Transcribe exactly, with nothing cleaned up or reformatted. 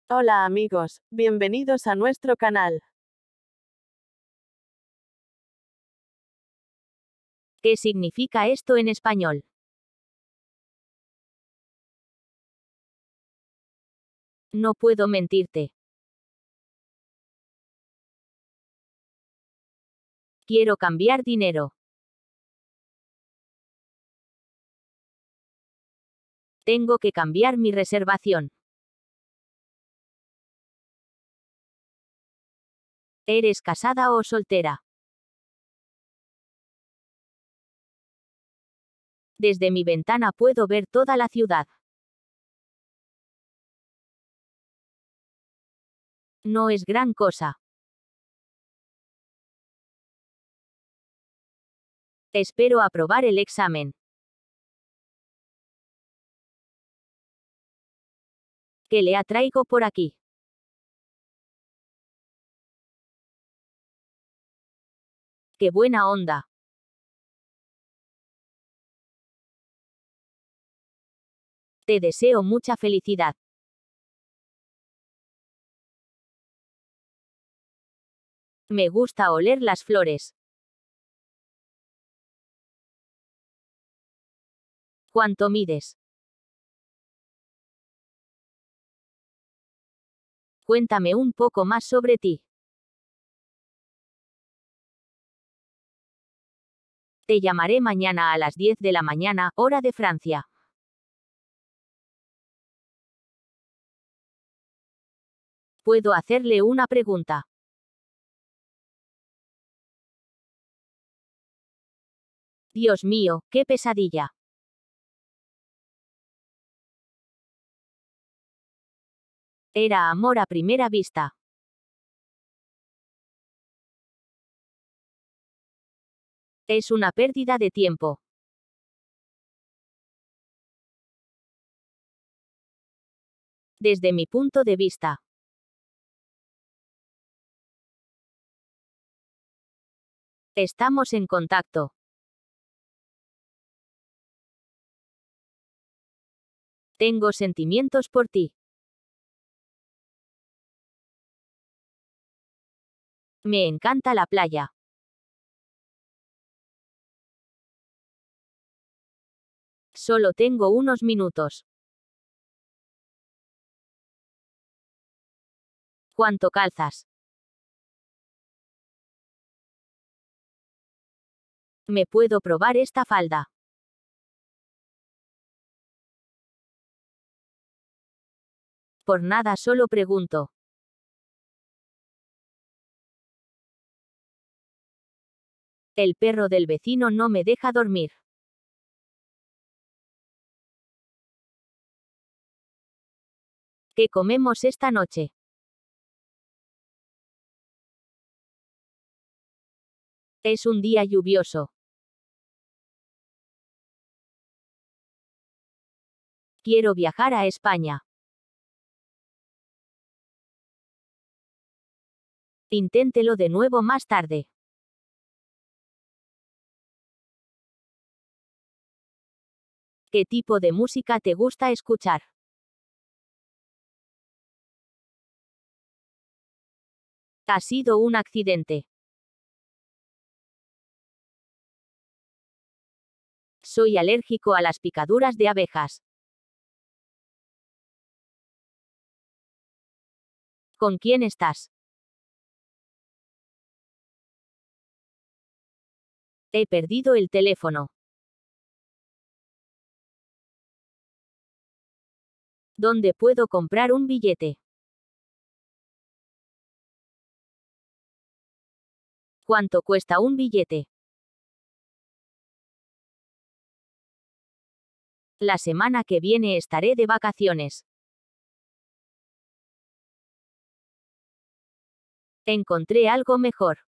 Hola amigos, bienvenidos a nuestro canal. ¿Qué significa esto en español? No puedo mentirte. Quiero cambiar dinero. Tengo que cambiar mi reservación. ¿Eres casada o soltera? Desde mi ventana puedo ver toda la ciudad. No es gran cosa. Espero aprobar el examen. ¿Qué le atraigo por aquí? ¡Qué buena onda! Te deseo mucha felicidad. Me gusta oler las flores. ¿Cuánto mides? Cuéntame un poco más sobre ti. Te llamaré mañana a las diez de la mañana, hora de Francia. ¿Puedo hacerle una pregunta? Dios mío, qué pesadilla. Era amor a primera vista. Es una pérdida de tiempo. Desde mi punto de vista. Estamos en contacto. Tengo sentimientos por ti. Me encanta la playa. Solo tengo unos minutos. ¿Cuánto calzas? ¿Me puedo probar esta falda? Por nada, solo pregunto. El perro del vecino no me deja dormir. ¿Qué comemos esta noche? Es un día lluvioso. Quiero viajar a España. Inténtelo de nuevo más tarde. ¿Qué tipo de música te gusta escuchar? Ha sido un accidente. Soy alérgico a las picaduras de abejas. ¿Con quién estás? He perdido el teléfono. ¿Dónde puedo comprar un billete? ¿Cuánto cuesta un billete? La semana que viene estaré de vacaciones. Encontré algo mejor.